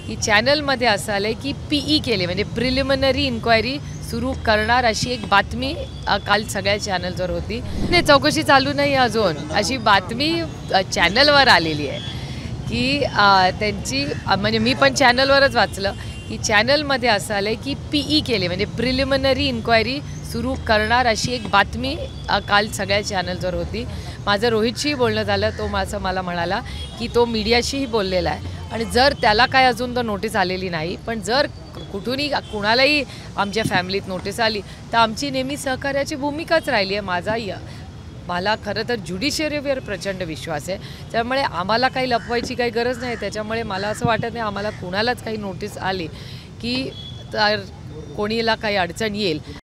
की चॅनलमध्ये असं आलं आहे की पीई केले म्हणजे प्रिलिमिनरी इन्क्वायरी सुरू करणार अशी एक बातमी काल सगळ्या चॅनलवर होती. नाही, चौकशी चालू नाही अजून अशी बातमी चॅनलवर आलेली आहे की त्यांची म्हणजे मी पण चॅनलवरच वाचलं की चॅनलमध्ये असं आलं आहे की पीई केले म्हणजे प्रिलिमिनरी इन्क्वायरी सुरू करणार अशी एक बातमी काल सगळ्या चॅनलवर होती. माझं रोहितशीही बोलणं झालं. तो मला म्हणाला की तो मीडियाशीही बोललेला आहे आणि जर त्याला काय अजून तर नोटीस आलेली नाही, पण जर कुठूनही कुणालाही आमच्या फॅमिलीत नोटीस आली तर आमची नेहमी सहकार्याची भूमिकाच राहिली आहे. मला खरं तर ज्युडिशरीवर प्रचंड विश्वास आहे. त्यामुळे आम्हाला काही लपवायची काही गरज नाही. त्याच्यामुळे मला असं वाटत नाही आम्हाला कुणालाच काही नोटीस आली की तर कोणीला काही अडचण येईल.